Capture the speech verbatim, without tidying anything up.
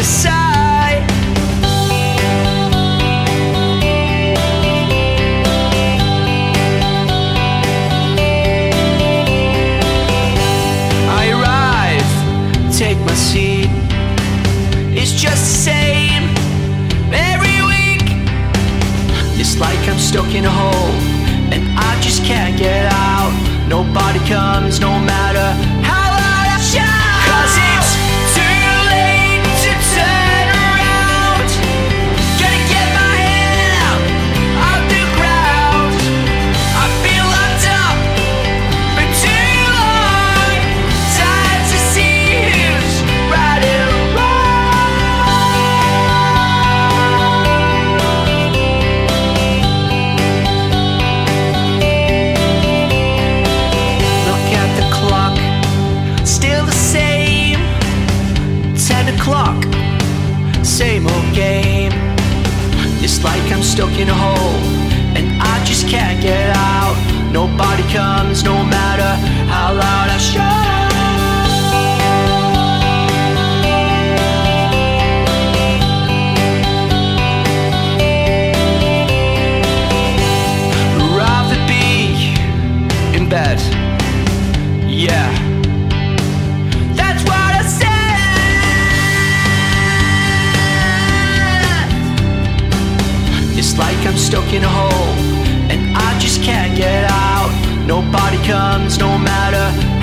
side. I arrive, take my seat. It's just the same every week. It's like I'm stuck in a hole and I just can't get out. Nobody comes, no matter how loud I shout. 'Cause it's too late to turn around. Gotta get my head out of the ground. I've been locked up for too long. Time to see who's right and clock, same old game. It's like I'm stuck in a hole and I just can't get out. Nobody comes, no matter how loud I shout. Rather be in bed, yeah. It's like I'm stuck in a hole and I just can't get out. Nobody comes, no matter